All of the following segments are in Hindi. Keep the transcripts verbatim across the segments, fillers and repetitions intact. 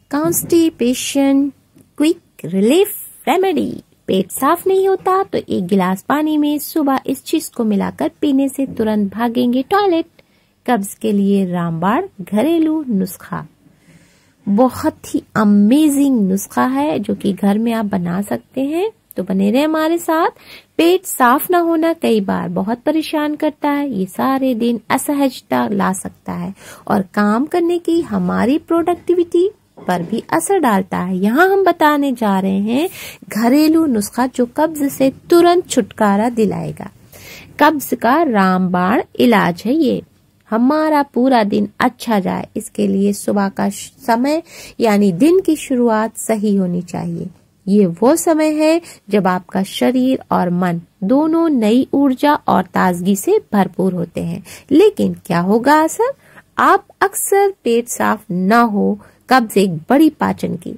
Constipation quick relief remedy. पेट साफ नहीं होता तो एक गिलास पानी में सुबह इस चीज को मिलाकर पीने से तुरंत भागेंगे टॉयलेट। कब्ज के लिए रामबाण घरेलू नुस्खा, बहुत ही अमेजिंग नुस्खा है जो कि घर में आप बना सकते हैं, तो बने रहे हमारे साथ। पेट साफ ना होना कई बार बहुत परेशान करता है, ये सारे दिन असहजता ला सकता है और काम करने की हमारी प्रोडक्टिविटी पर भी असर डालता है। यहाँ हम बताने जा रहे हैं घरेलू नुस्खा जो कब्ज से तुरंत छुटकारा दिलाएगा। कब्ज का रामबाण इलाज है ये। हमारा पूरा दिन अच्छा जाए इसके लिए सुबह का समय यानी दिन की शुरुआत सही होनी चाहिए। ये वो समय है जब आपका शरीर और मन दोनों नई ऊर्जा और ताजगी से भरपूर होते हैं। लेकिन क्या होगा असर? आप अक्सर पेट साफ ना हो, कब्ज एक बड़ी पाचन की।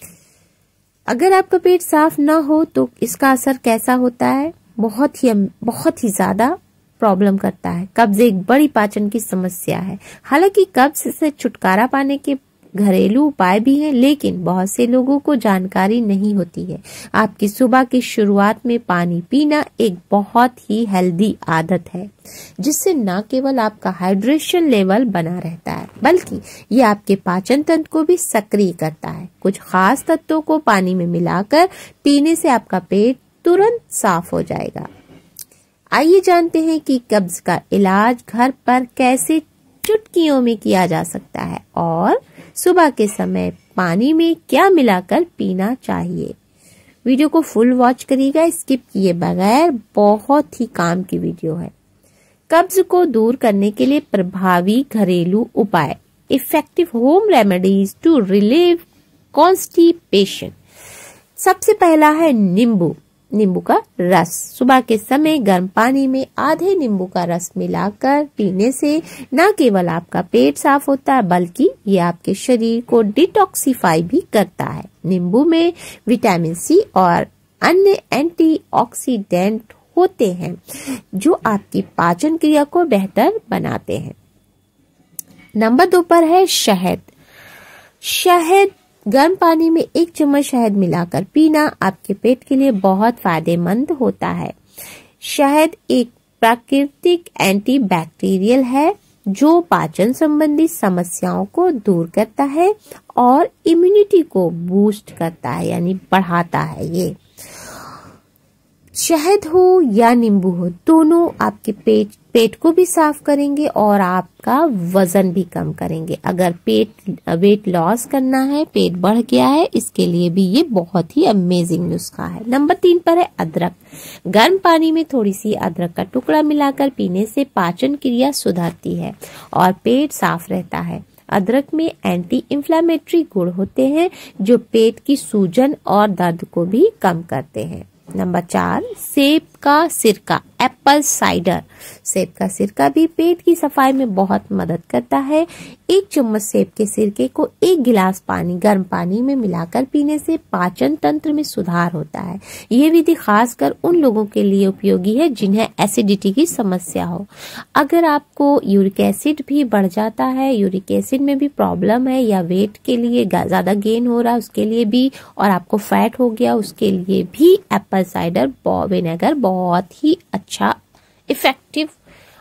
अगर आपका पेट साफ ना हो तो इसका असर कैसा होता है? बहुत ही बहुत ही ज्यादा प्रॉब्लम करता है। कब्ज एक बड़ी पाचन की समस्या है। हालांकि कब्ज से छुटकारा पाने के घरेलू उपाय भी हैं, लेकिन बहुत से लोगों को जानकारी नहीं होती है। आपकी सुबह की शुरुआत में पानी पीना एक बहुत ही हेल्दी आदत है, जिससे न केवल आपका हाइड्रेशन लेवल बना रहता है बल्कि ये आपके पाचन तंत्र को भी सक्रिय करता है। कुछ खास तत्वों को पानी में मिलाकर पीने से आपका पेट तुरंत साफ हो जाएगा। आइए जानते हैं कि कब्ज का इलाज घर पर कैसे चुटकियों में किया जा सकता है और सुबह के समय पानी में क्या मिलाकर पीना चाहिए। वीडियो को फुल वॉच करिएगा, स्किप किए बगैर, बहुत ही काम की वीडियो है। कब्ज को दूर करने के लिए प्रभावी घरेलू उपाय, effective home remedies to relieve constipation. सबसे पहला है नींबू नींबू का रस। सुबह के समय गर्म पानी में आधे नींबू का रस मिलाकर पीने से न केवल आपका पेट साफ होता है बल्कि ये आपके शरीर को डिटॉक्सिफाई भी करता है। नींबू में विटामिन सी और अन्य एंटीऑक्सीडेंट होते हैं जो आपकी पाचन क्रिया को बेहतर बनाते हैं। नंबर दो पर है शहद। शहद गर्म पानी में एक चम्मच शहद मिलाकर पीना आपके पेट के लिए बहुत फायदेमंद होता है। शहद एक प्राकृतिक एंटीबैक्टीरियल है जो पाचन संबंधी समस्याओं को दूर करता है और इम्यूनिटी को बूस्ट करता है यानी बढ़ाता है। ये शहद हो या नींबू हो, दोनों आपके पेट पेट को भी साफ करेंगे और आपका वजन भी कम करेंगे। अगर पेट वेट लॉस करना है, पेट बढ़ गया है, इसके लिए भी ये बहुत ही अमेजिंग नुस्खा है। नंबर तीन पर है अदरक। गर्म पानी में थोड़ी सी अदरक का टुकड़ा मिलाकर पीने से पाचन क्रिया सुधरती है और पेट साफ रहता है। अदरक में एंटी इंफ्लेमेटरी गुण होते हैं जो पेट की सूजन और दर्द को भी कम करते हैं। नंबर चार, सेब का सिरका, एप्पल साइडर। सेब का सिरका भी पेट की सफाई में बहुत मदद करता है। एक चम्मच सेब के सिरके को एक गिलास पानी गर्म पानी में मिलाकर पीने से पाचन तंत्र में सुधार होता है। ये विधि खासकर उन लोगों के लिए उपयोगी है जिन्हें एसिडिटी की समस्या हो। अगर आपको यूरिक एसिड भी बढ़ जाता है, यूरिक एसिड में भी प्रॉब्लम है, या वेट के लिए ज्यादा गेन हो रहा है उसके लिए भी, और आपको फैट हो गया उसके लिए भी एप्पल साइडर विनेगर बहुत ही अच्छा इफेक्टिव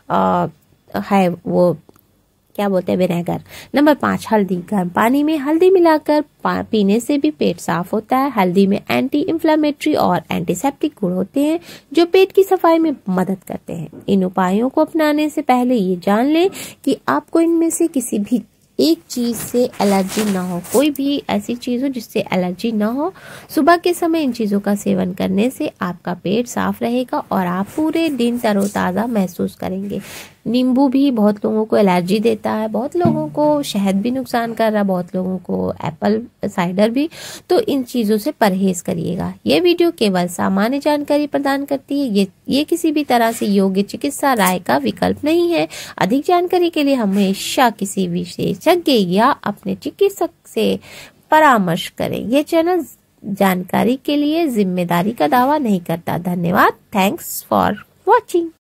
है। वो क्या बोलते हैं, विनेगर। नंबर पाँच, हल्दी। गर्म पानी में हल्दी मिलाकर पीने से भी पेट साफ होता है। हल्दी में एंटी इंफ्लेमेटरी और एंटीसेप्टिक गुण होते हैं जो पेट की सफाई में मदद करते हैं। इन उपायों को अपनाने से पहले ये जान लें कि आपको इनमें से किसी भी एक चीज से एलर्जी ना हो, कोई भी ऐसी चीज हो जिससे एलर्जी ना हो। सुबह के समय इन चीजों का सेवन करने से आपका पेट साफ रहेगा और आप पूरे दिन तरोताजा महसूस करेंगे। नींबू भी बहुत लोगों को एलर्जी देता है, बहुत लोगों को शहद भी नुकसान कर रहा है, बहुत लोगों को एप्पल साइडर भी। तो इन चीजों से परहेज करिएगा। ये वीडियो केवल सामान्य जानकारी प्रदान करती है, ये ये किसी भी तरह से योग्य चिकित्सा राय का विकल्प नहीं है। अधिक जानकारी के लिए हमेशा किसी विशेषज्ञ या अपने चिकित्सक से परामर्श करें। ये चैनल जानकारी के लिए जिम्मेदारी का दावा नहीं करता। धन्यवाद। Thanks for watching.